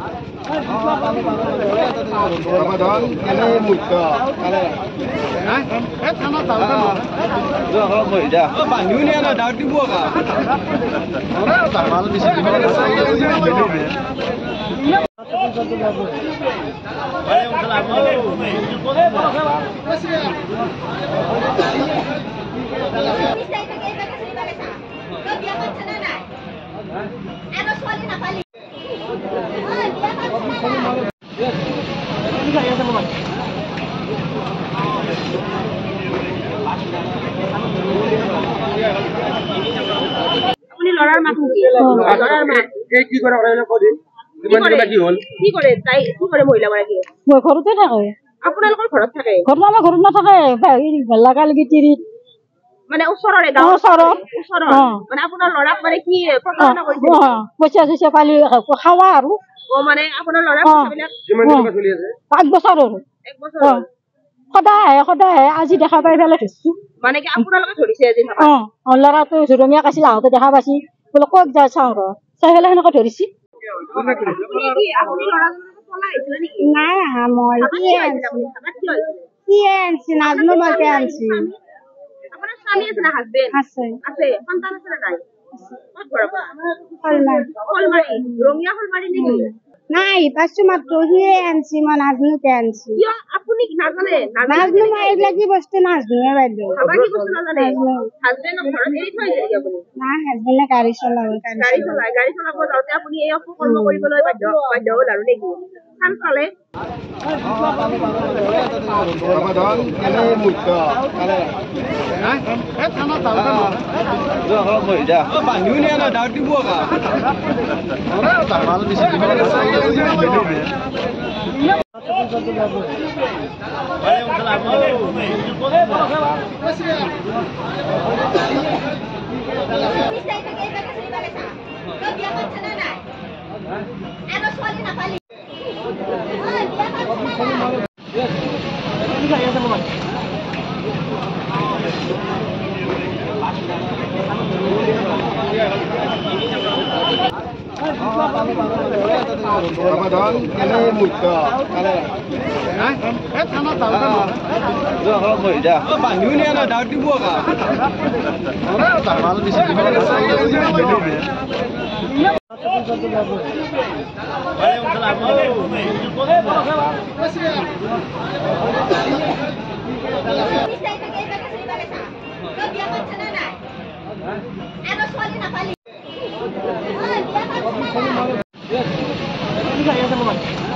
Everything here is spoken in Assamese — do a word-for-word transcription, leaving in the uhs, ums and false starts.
Ramadan ini muda. Hah? Eh, sama tahu kan? Dua kalau muda. Oh, banyu ni ada dah di buah kah? Orang tak malu di sini. আপুনি লৰাৰ মাক নেকি? লৰাৰ মাক এই কি কৰে ওলাই কৈ দিম কিমান দিন বাকি হল কি কৰে তাই কি কৰে মহিলাগৰাকী? মই ঘৰতে থাকে। আপোনালোকৰ ঘৰত থাকে? ঘৰত আমাৰ ঘৰত নাথাকে লাগালগি তিৰিত মানে ওচৰৰে গাঁৱৰ ওচৰৰ ওচৰৰ মানে আপোনাৰ ল'ৰাক মানে কি প্ৰতাৰণা কৰিছে? পইচা চইচা পালি খাৱা আৰু অ মানে আপোনাৰ ল'ৰাৰ পইচাবিলাক কিমান দিন চলি আছে? পাঁচ বছৰ হ'ল। এক বছৰ সদায় আহে সদায় আহে আজি দেখা পাই পেলাই ধৰিছো। মানে কি আপোনালোকে ধৰিছে আজি থকা? অ ল'ৰাটো জুৰমীয়াক আছিল আহোঁতে দেখা পাইছি বোলে ক'ত যায় চাওঁ ৰ চাই পেলাই সেনেকে ধৰিছি। নাই আহা মই কি আনছি নাজনো মই কি আনছি। আপোনাৰ স্বামী আছে না হাজবেণ্ড আছে আছে সন্তান আছে না নাই? ক'ত ঘৰৰ পৰা? হলমাৰি হলমাৰি ৰঙিয়া হলমাৰি নেকি? নাই পাঁচশো মাত্ৰ সিয়ে আনছি মই নাজনো কে আনছি। কিয় আপুনি নাজানে? নাজনো মই এইবিলাক কি বস্তু নাজনোৱে বাইদেউ। খাবা কি বস্তু নাজানে? হাজবেণ্ডক ঘৰত এৰি থৈ আহিছে নেকি আপুনি? নাই হাজবেণ্ডে গাড়ী চলাব গাড়ী চলাই গাড়ী চলাব যাওঁতে আপুনি এই অপকৰ্ম কৰিবলৈ বাধ্য বাধ্য হ'ল আৰু নেকি? চান্স পালে Ramadan ini muda. Hah? Eh, sama tahu kan? Dua kalau muda. Oh, banyu ni ada dah di buah kah? Orang tak malu di sini. Ramadan ini muda. Hah? Eh, sama tahu kan? Dua kalau muda. Oh, banyu ni ada dah di buah kah? Orang tak malu di sini. Ano